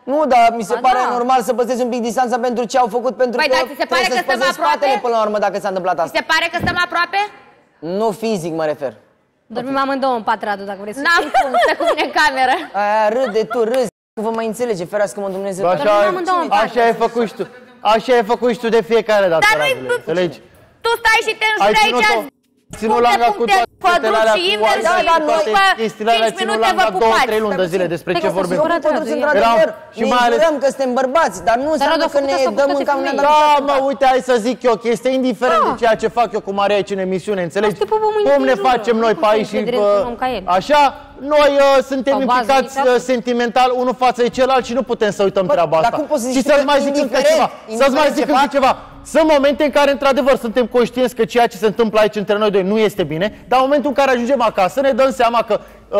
Nu, dar mi se pare normal să păstrezi un pic distanța pentru ce au făcut, pentru că trebuie să-ți păstrezi spatele până la urmă dacă s-a întâmplat asta. Se pare că stăm aproape? Nu fizic mă refer. Dormim amândouă în pat, Radu, dacă vrei să... N-am cum, stă cu mine în cameră. Aia râde, tu râzi, că vă mai înțelege, ferească-mă Dumnezeu. Așa ai făcut și tu. Așa ai făcut și tu de fiecare dată, Radule, înțelegi? Tu stai și te înjuri aici. Ținut langa cu toate chestiile alea, ținut langa 2-3 luni de zile, despre ce vorbim. Ne jurăm că suntem bărbați, dar nu înseamnă că ne dăm în cam una. Da, mă, uite, hai să zic eu, că este indiferent de ceea ce fac eu cu Maria aici în emisiune, înțelegi? Cum ne facem noi pe aici și așa, noi suntem implicați sentimental unul față de celălalt și nu putem să uităm treaba asta. Și să-ți mai zic încă ceva, să-ți mai zic încă ceva. Sunt momente în care, într-adevăr, suntem conștienți că ceea ce se întâmplă aici între noi doi nu este bine, dar în momentul în care ajungem acasă ne dăm seama că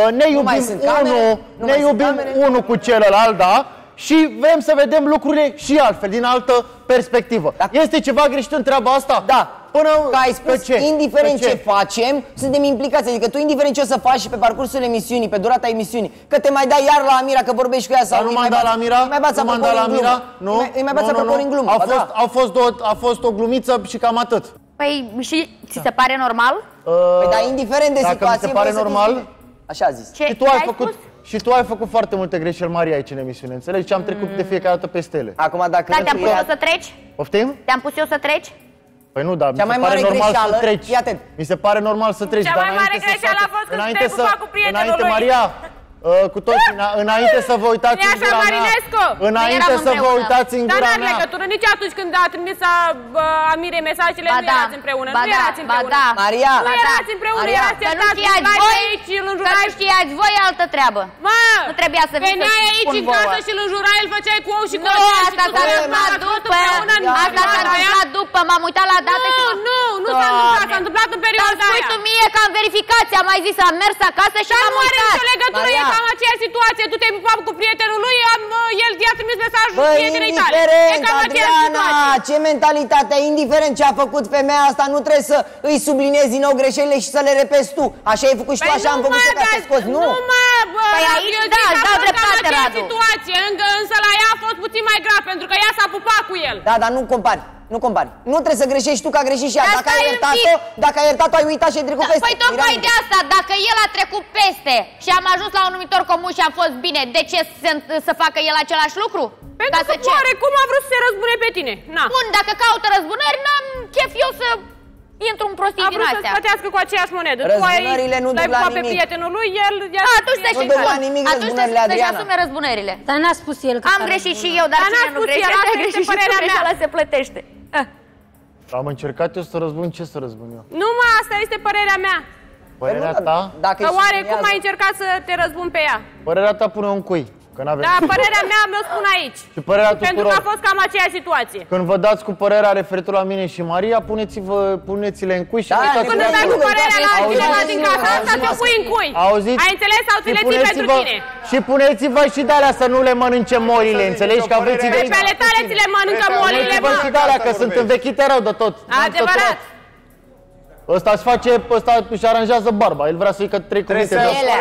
ne iubim unul cu celălalt, da? Și vrem să vedem lucrurile și altfel, din altă perspectivă. Este ceva greșit în treaba asta? Da. Până că ai spus, indiferent ce facem, suntem implicați. Adică tu, indiferent ce o să faci și pe parcursul emisiunii, pe durata emisiunii, că te mai dai iar la Amira, că vorbești cu ea sau nu m-am dat la Amira? Îi mai bați apropori în glumă. A fost o glumiță și cam atât. Păi, și ți se pare normal? Păi, dar indiferent de situație, dacă mi se pare normal, așa a zis. Și tu ai făcut foarte multe greșeli, Maria, aici în emisiune, înțelegi? Și am trecut de fiecare dată peste ele. Acum, dacă... Da, te-am pus eu să treci? Poftim? Te-am pus eu să treci? Păi nu, dar mi se pare normal să treci. Mi se pare normal să treci. Cea mai mare greșeală a fost când te-ai pupat cu prietenul lui. Maria, cu toți, înainte să vă uitați în gura mea. Înainte să vă uitați în gura mea. Dar n-are legătură, nici atunci când a trimis Amire mesajele, nu erați împreună. Nu erați împreună. Maria! Nu erați împreună, erați certați aici, îl înjurai. Că nu știați voi, altă treabă. Nu trebuia să vii să aici în casă și îl înjurai, îl făceai cu ou și cu Nu, asta s-a întâmplat după. Asta s-a întâmplat după, m-am uitat la dată și... Nu s-a întâmplat, s-a întâmplat în perioada aia. Dar spui tu mie că am verificat, ți-am mai zis, am mers acasă și am uitat. Dar nu are nicio legătură, e cam aceeași situație. Tu te-ai pupat cu prietenul lui, el i-a trimis mesajul prietenii tale. E cam aceeași situație. Ce mentalitate, indiferent ce a făcut femeia asta, nu trebuie să îi subliniezi din nou greșelile și să le repezi tu. Așa ai făcut și tu, așa am făcut și eu ca să scoți. Nu, Păi aici, da, îți dau dreptate, Radu. Însă la ea a fost puțin mai grav, pentru că ea s-a pupat cu el. Da, dar nu compari. Nu compari. Nu trebuie să greșești tu, că a greșit și ea. Dacă ai iertat-o, ai uitat și ai trecut peste. Păi tocmai de asta, dacă el a trecut peste și am ajuns la un numitor comun și am fost bine, de ce să facă el același lucru? Pentru că cum a vrut să se răzbune pe tine. Bun, dacă caută răzbunări, n-am chef eu să intru în prostii din astea. A vrut să-ți plătească cu aceeași monedă. Răzbunările nu duc la nimic. pe prietenul lui, el... Atunci nu duc la nimic răzbunările, Adriana. Atunci asume răzbunările. Dar n-a spus el că am greșit și eu, dar cine nu greșește, a greșit și tu, greșeala se plătește. Am încercat eu să răzbun, ce să răzbun eu? Nu, mă, asta este părerea mea. Părerea ta? Că oare cum ai încercat să te răzbun pe ea? Părerea ta pune un cui. Da, părerea mea mi-o spun aici. Și părerea pentru că a fost cam aceeași situație. Când vă dați cu părerea referitor la mine și Maria, puneți-le în cui și când îți dai cu părerea la altcineva din casa asta, te pui în cui. Auziți? Ai înțeles sau ți le ții pentru tine? Și puneți-vă și de-alea să nu le mănânce molile, înțelegi? Că aveți idei. Pe ale tale ți le mănâncă molile, mă. Și de-alea, că sunt învechite rău de tot. Adevărat. Ăsta își aranjează barba. El vrea să-i că 3 cuvinte.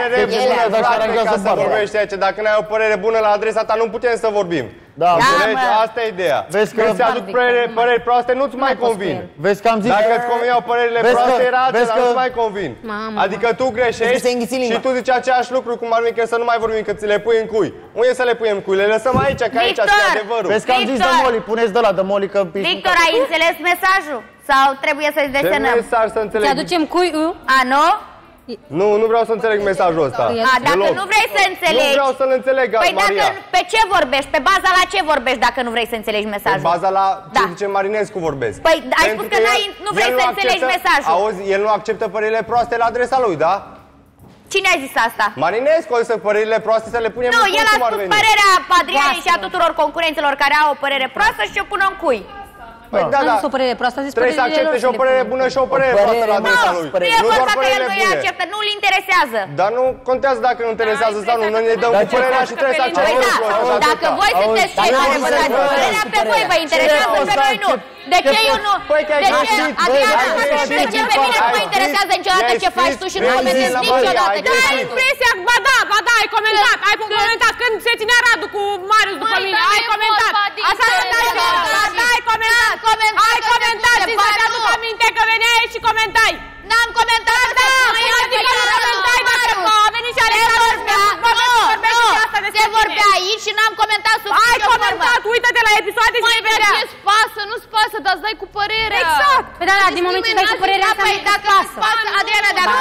Dacă n-ai o părere bună la adresa ta, nu putem să vorbim. Da, asta e ideea. Vezi că îți aduc păreri proaste, nu-ți mai convin. Vezi că am zis. Dacă îți convineau părerile proaste, era altceva, nu-ți mai convin. Adică tu greșești și tu zici aceeași lucru cum ar fi că să nu mai vorbim, că ți le pui în cui. Unde să le punem în cui? Le lăsăm aici, că aici este adevărul. Vezi că am zis de Moli, puneți de la de Moli că... Victor, ai înțeles mesajul? Sau trebuie să-ți desenăm? Ce mesaj să înțeleg? Te aducem cuiul? Nu? Nu vreau să înțeleg mesajul ăsta. Dacă nu vrei să înțelegi... Nu vreau să-l înțeleg, Păi Maria. pe ce vorbești? Pe baza la ce vorbești dacă nu vrei să înțelegi mesajul? Pe baza la ce zice Marinescu vorbesc. Păi ai spus că nu vrei să înțelegi mesajul. Auzi, el nu acceptă părerile proaste la adresa lui, da? Cine a zis asta? Marinescu, să părerile proaste să le punem în cui. Nu, el a spus părerea Adrianei și a tuturor concurenților care au o părere proastă și o pună în cui. Da, nu sunt o părere proastă, zici trebuie să accepte și o părere bună și o părere proastă la adresa lui. Nu e vorba că el nu îi acceptă, nu-l interesează. Dar nu contează dacă nu interesează sau nu, noi ne dăm cu părerea și trebuie să acceptăm. Dacă voi sunteți cei care vă dați părerea, pe voi vă interesează, pe noi nu. De ce eu nu? Adriana, de ce pe mine nu mă interesează niciodată ce faci tu și nu comentezi niciodată ce faci tu? Ai impresia, ba da, ai comentat, când se ținea Radu cu Marius după mine, ai comentat. Așa ai comentat, și să-ți aduc aminte că veneai și comentai. N-am comentat, da, adică nu comentai, dacă a venit și Alexandru, se vorbea aici și n-am comentat sub ai comentat, uită-te la episoade și vei vedea. Ce-ți pasă, nu-ți pasă, dar îți dai cu părerea. Exact. Păi da, din moment ce dai cu părerea asta, dacă îți pasă, Adriana, dacă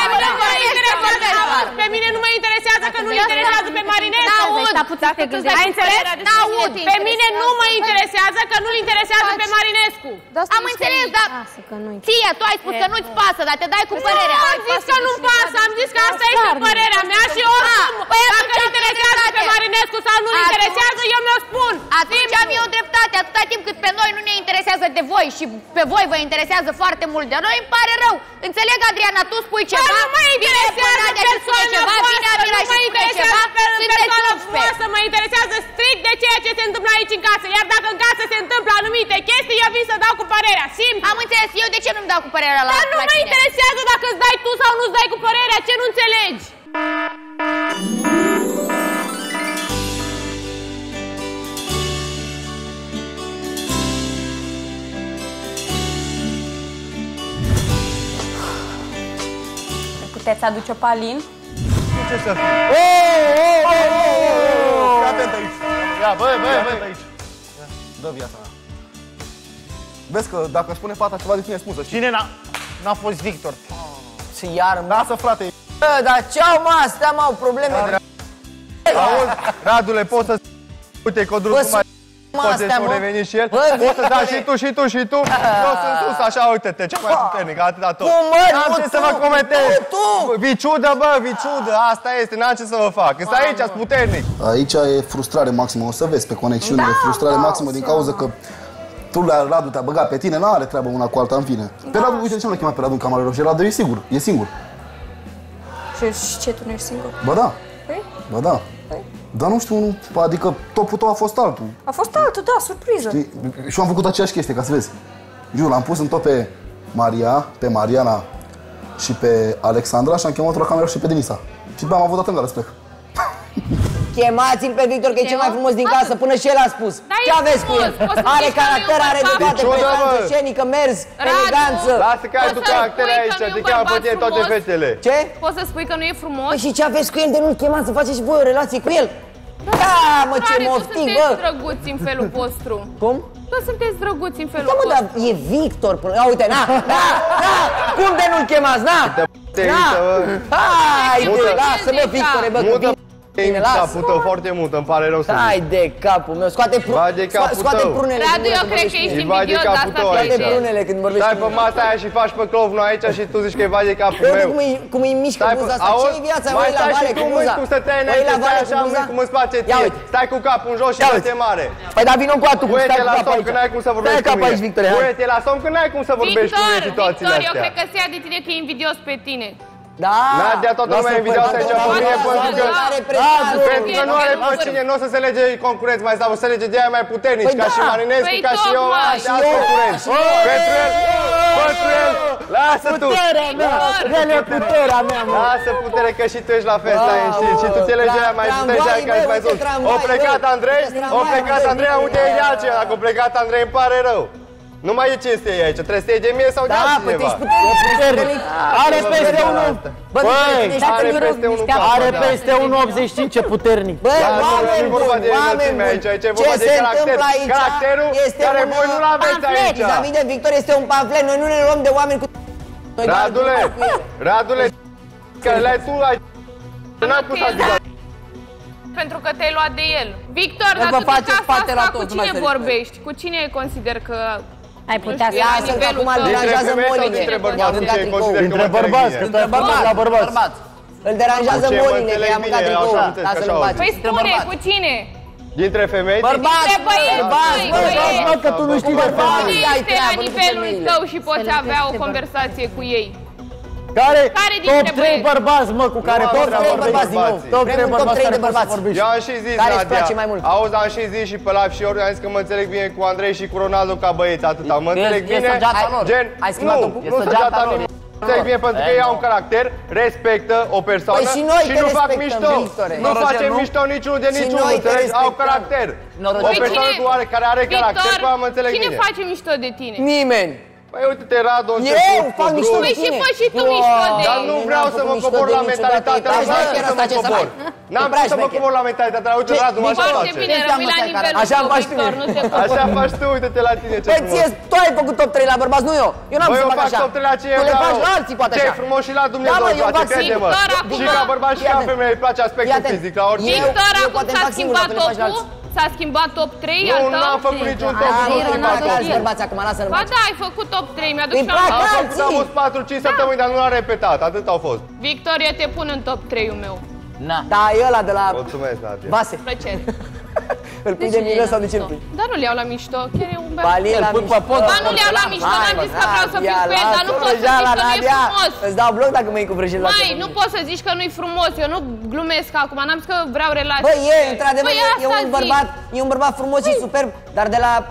pe mine nu mă interesează că nu-l interesează pe Marinescu. Ai înțeles? N-aud. Pe mine nu mă interesează că nu-l interesează pe Marinescu. Am înțeles, dar ție, tu ai spus că nu-ți pasă, dar te dai cu părerea. Am zis că nu-mi pasă, am zis că asta este părerea mea și oricum, dacă îl interesează pe Marinescu sau nu-l interesează, eu mi-o spun. Atunci am eu dreptate, atâta timp cât pe noi nu ne interesează de voi și pe voi vă interesează foarte mult de noi, îmi pare rău. Înțeleg, Adriana, tu spui ceva, nu mă interesează persoana voastră, nu mă interesează persoana voastră, mă interesează strict de ceea ce se întâmplă aici în casă. Iar dacă în casă se întâmplă anumite chestii, eu vin să dau cu părerea, simplu. Am înțeles, eu de ce nu-mi dau cu părerea la dar nu mă interesează dacă îți dai tu sau nu-ți dai cu părerea, ce nu înțelegi? Puteți aduce o palin? Nu ce să fie. Fii atent aici. Ia, băi. Dă viața mea. Vezi că dacă spune fata ceva de tine spusă. Cine n-a fost Victor? Și iar, Lasă, frate. bă, dar ce-au, mă, astea, mă, au probleme. Auzi, Radule, poți să uite codrul cum mai poate să reveni și el. Poți să dai și tu. Eu sunt sus, așa, uite-te, cel mai puternic, atâta tot. N-am ce să vă comentez. Viciudă, bă, viciudă, asta este, n-am ce să vă fac. Sunt aici, sunt puternic. Aici e frustrare maximă, o să vezi pe conexiune, e frustrare maximă din cauza că tu la Radu te-a băgat pe tine, n-are treabă una cu alta, în fine. Pe Radu, uite de ce nu l-a chemat pe Radu în cameră roșie, Radu e singur. Și ce, tu nu ești singur? Ba da. Păi? Ba da. Păi? Dar nu știu, adică topul tău a fost altul. A fost altul, da, surpriză. Știi? Și eu am făcut aceeași chestie, ca să vezi. Jur, l-am pus în top pe Maria, pe Mariana și pe Alexandra și am chemat-o la cameră și pe Denisa. Și după am avut atât în gare să plec. Chemați-l pe Victor, că e cel mai frumos din casă, până și el a spus. Ce aveți cu el? Are caracter, are de toate, prezență scenică, mers, eleganță. Lasă că ai tu caracter aici, te cheamă pe tine toate fetele. Ce? Poți să spui că nu e frumos? Păi și ce aveți cu el de nu-l chemați să faceți și voi o relație cu el? Da, mă, ce moftic, bă! Sunteți drăguți în felul vostru. Cum? Toți sunteți drăguți în felul vostru. Da, mă, dar e Victor până... Ia uite, na! Cum de nu-l chemați, na? Hai, lasă-mă, Victore, bă, cu tine. E capul tău foarte mult, îmi pare rău să zic. Hai de capul meu, scoate prunele. Radu, eu cred că ești invidios, dar asta scoate prunele când vorbești. Stai pe masa aia și faci pe clovnul aici și tu zici că e vai de capul meu. Cum îi mișcă buza asta, ce-i viața? Mai stai și tu mâini cum să te ai înainte, stai așa mâini cum îți place ție. Stai cu capul în jos și dă-te mare. Păi da, vină cu atul, cum stai cu capul aici. Că n-ai cum să vorbești cu mine. Uite la somn că n-ai cum să vorbești cu mine în situațiile astea. Victor, eu cred că se ia de tine că e invidios pe tine. Da! Nadia, toată lumea e invidioasă aici pe mine pentru că nu are pe cine, nu o să se lege concurenți mai o să se lege de aia mai puternici, ca și Marinescu, ca și eu, așa concurenți. Pentru el, lasă tu! Puterea mea, mă! Lasă putere, că și tu ești la fel, stai ieșit și tu ți legi aia mai puternici, aia care mai sus. O plecat Andrei, uite e de altceva, dacă o plecat Andrei îmi pare rău. Nu mai e cinste aici, trebuie să iei de mie sau de altcineva. Puternic. Are peste 1. Are peste 1,85, ce puternic. Băi, oameni buni, ce se întâmplă aici este care voi nu l-aveți aici. Vis-a-vis de Victor este un pamflet, noi nu ne luăm de oameni cu... Radule, care le-ai tu aici. N-am pus așa. Pentru că te-ai luat de el. Victor, dar tu din casa asta cu cine vorbești? Cu cine consider că... Ai putea să lasă că acum îl deranjează moline. Dintre bărbați, că stai la bărbați. Îl deranjează moline, că i-a mâncat tricou. Păi spune, cu cine? Dintre femei? Bărbați, bă, că tu nu știi de femei. Cine este la nivelul tău și poți avea o conversație cu ei? Care top 3 bărbați, mă, cu care top 3 bărbați din nou. Top 3 bărbați de bărbați. Eu am și zis, Nadia, auzi, am și zis și pe live și ori am zis că mă înțeleg bine cu Andrei și cu Ronaldo ca băieți, atâta. Mă înțeleg bine, gen, nu săgeata nimeni. Înțeleg bine, pentru că ei au un caracter, respectă o persoană și nu fac mișto. Nu facem mișto niciunul de niciunul, înțelegi? Au caracter. O persoană care are caracter, cu am înțeleg bine. Cine face mișto de tine? Nimeni. Păi uite-te, Radu, eu fac mișto de tine. Păi și fă și tu mișto de Dar nu vreau să mă cobor la mentalitatea asta, să mă cobor. N-am vrut să mă cobor la mentalitatea, uite, Radu, așa face. Foarte bine, rămâi la nivelul tău, Victor, nu te cobor. Așa faci tu, uite-te la tine, ce frumos. Tu ai făcut top 3 la bărbați, nu eu. Eu n-am să fac așa. Top 3 la ce eu le faci la alții, poate așa. Ce frumos și la Dumnezeu îi place, crede-mă. Și ca bărbat și ca femeie îi place aspectul fizic, la orice. Victor, acum s-a schimbat topul? S-a schimbat top 3 al tău? Nu, n-am făcut niciun top. Ba da, ai făcut top 3, mi-aduc și am fost 4-5 săptămâni, dar nu l-am repetat, atât au fost. Victoria, te pun în top 3-ul meu. Da, e ăla de la... Mulțumesc, Nadia. Vase. Plăcere. Îl pui de milă sau de ce îl pui? Dar nu le iau la mișto, chiar e un băiat. Ba, nu le iau la mișto, n-am zis că vreau să fiu cu el, dar nu poți să zici că nu e frumos. Îți dau bloc dacă mă iei cu vrăjel la Mai, nu poți să zici că nu-i frumos, eu nu glumesc acum, n-am zis că vreau relație. Băi, e, într-adevăr, e un bărbat frumos și superb, dar de la...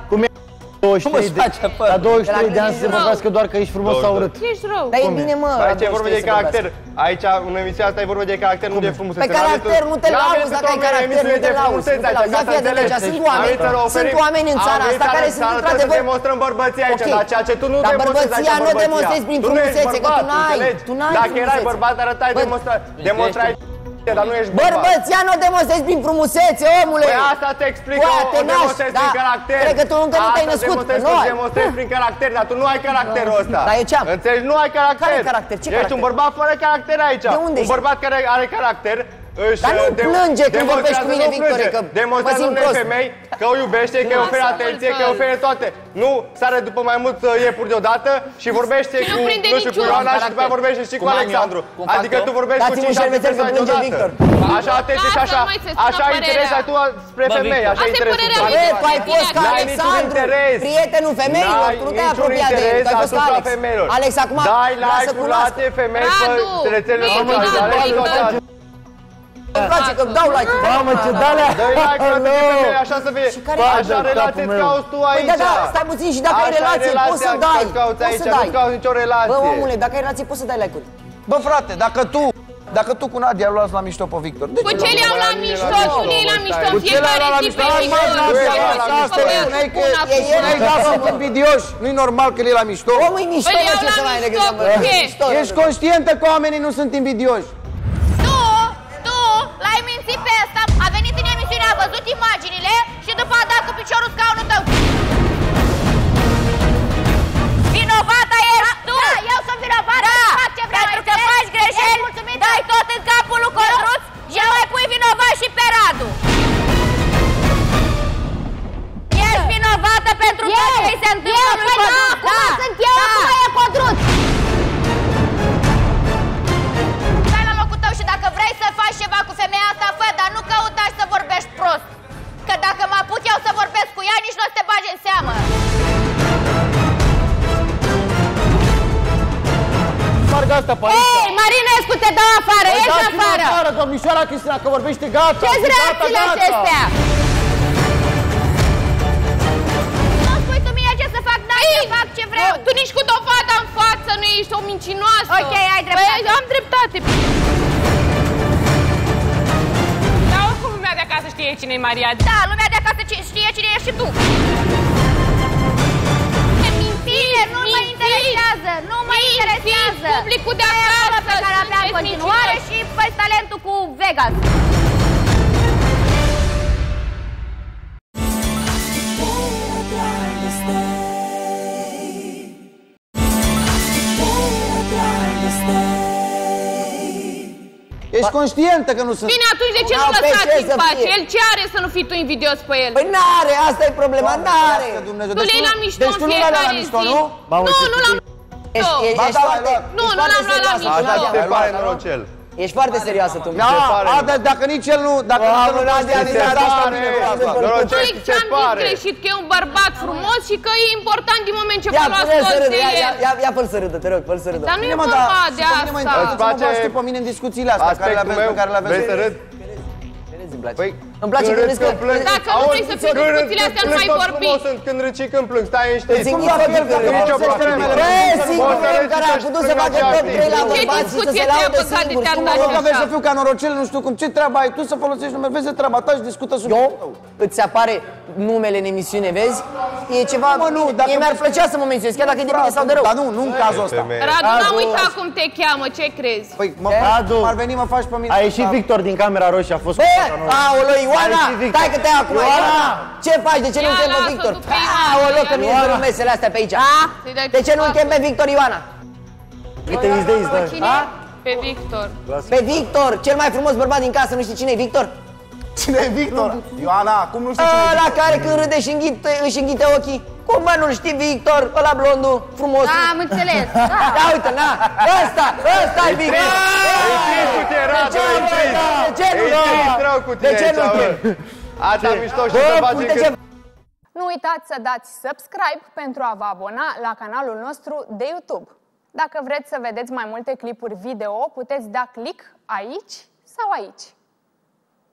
23 de ani să se vorbească doar că ești frumos sau urât. Ești rău. Dar e bine, mă. Aici e vorba de caracter. Aici, în emisiunea asta, e vorba de caracter, nu de frumusețe. Pe caracter nu te lauzi, dacă ai caracter nu te lauzi. Ia fie de legea, sunt oameni în țara asta care sunt într-adevăr... Să demonstrăm bărbăția aici, dar ceea ce tu nu demonstrezi aici, bărbăția nu demonstrezi prin frumusețe, că tu n-ai frumusețe. Dacă erai bărbat, arătai, demonstrai. Dar nu ești bărbat. Bărbăția nu o demonstrezi prin frumusețe, omule! Păi asta te explică, o demonstrezi prin caracter. Cred că tu încă nu te-ai născut, nu demonstrezi prin caracter, dar tu nu ai caracterul ăsta. Dar eu ce am? Înțelegi? Nu ai caracter. Care caracter? Ce caracter? Ești un bărbat fără caracter aici. De unde ești? Un bărbat care are caracter. Dar nu plânge când vorbești cu mine, Victorie, că demonstrează unei femei că o iubește, că îi oferă atenție, că îi oferă toate. Nu sare după mai mulți iepuri deodată și vorbește cu, nu știu, cu Ioana și după aia vorbește și cu Alexandru. Adică tu vorbești cu 5-6 persoane deodată. Așa atenție și așa interes ai tu spre femei, așa interes. Tu ai fost ca Alexandru, prietenul femeilor, tu nu te-ai apropiat de el, tu ai fost ca Alex. Alex, acum vrea să cunoască. Dai like-uri la femei pe rețelele sociale. Îmi place că dau like. Mamă, ce d-alea! Dă-i like la femei, așa să vezi. Așa relație îți cauți tu aici. Păi da, stai puțin și dacă ai relație, poți să dai. Poți să dai. Nu cauți nicio relație. Bă, omule, dacă ai relație, poți să dai like-uri. Bă, frate, dacă tu cu Nadia îl luați la mișto pe Victor. Cu ce le iau la mișto? Tu le iei la mișto în fiecare zi pe Victor. Suntem invidioși. Nu-i normal că le iei la mișto. Omul e mișto, mă, ce să mai legătură? Ești conștientă că oamenii nu sunt invidioși. L-ai mințit pe ăsta, a venit în emisiune, a văzut imaginile și după a dat cu piciorul scaunul tău. Vinovata ești tu! Da, eu sunt vinovată, fac ce vreau. Pentru că faci greșeli, dai tot în capul lui Codruț și mai pui vinovat și pe Radu. Ești vinovată pentru tot ce îi se întâmplă lui Codruț. Da, sunt eu, acum e Codruț. Și dacă vrei să faci ceva cu femeia asta, fă, dar nu căuta să vorbești prost. Că dacă mă apuc eu să vorbesc cu ea, nici nu o să te bagi în seamă. Spargă asta pe aici. Ei, Marinescu, te dau afară, ești afară. Afară, domnișoara Cristina, că vorbește gata. Ce-s reacțiile acestea? Nu spui tu mie ce să fac, dar să fac ce vreau. Tu nici cu dovada în față nu ești o mincinoasă. Ok, ai dreptate. Am dreptate. Lumea de acasă știe cine-i Maria. Da, lumea de acasă știe cine ești și tu. Mintire, nu mă interesează, nu mă interesează. Publicul de acasă pe care avea în continuare și fă-ți talentul cu Vegas. Ești conștientă că nu sunt... Bine, atunci de ce nu lăsați în pace? El ce are să nu fii tu invidios pe el? Păi n-are, asta e problema, n-are. Tu le iei la mișto în fiecare zi. Nu, nu l-am... Nu, nu l-am luat la mișto. Așa te pare norocel. Ești foarte serioasă tu. Da, dacă nici el nu... Dacă nu Nadia, Băi, ce-am zis greșit, că e un bărbat frumos și că e important din moment ce vă luați toți de el. Ia fă-l să râdă, te rog, fă-l să râdă. Dar nu e vorba de asta. Îți place pe mine în discuțiile astea care le aveți. Vrei să râd? Păi, îmi place că râzi că... Dacă nu vrei să fii discuțiile astea, nu mai vorbi. Când râd și când plâng, stai în știi. Cum va fi el că singurul care a putut să facă top 3 la bărbați și să se laude singur. Nu că vrei să fiu ca norocel, nu știu cum. Ce treabă ai tu să folosești numele? Vezi treaba ta și discută subiectul tău. Îți apare numele în emisiune, vezi? E ceva... Mie mi-ar plăcea să mă menționez, chiar dacă e de bine sau de rău. Dar nu în cazul ăsta. Radu, n-am uitat cum te cheamă, ce crezi? Păi, ar veni, mă faci pe mine. A ieșit Victor din camera roșie, a fost... Aoleu, Ioana! Stai că te-ai acum, Ioana! Ce faci? De ce nu-l chem pe Victor? Aoleu, că mi-e dărul mesele astea pe aici. De ce nu-l chem pe Victor, Ioana? Uite, îți dă. Pe Victor. Pe Victor, cel mai frumos bărbat din casă, nu știi cine e Victor? Cine e Victor? Ioana, cum nu știi cine e Victor? Ăla care când râde și își înghite ochii. Cum mă nu-l știi, Victor? Ăla blondul, frumos. Da, am înțeles. Da, uite, na! Ăsta-i Victor! E trist cu tine, Radu, e trist! E trist rău cu tine aici, bă! Ați mișto și să faci încât... Nu uitați să dați subscribe pentru a vă abona la canalul nostru de YouTube. Dacă vreți să vedeți mai multe clipuri video, puteți da click aici sau aici.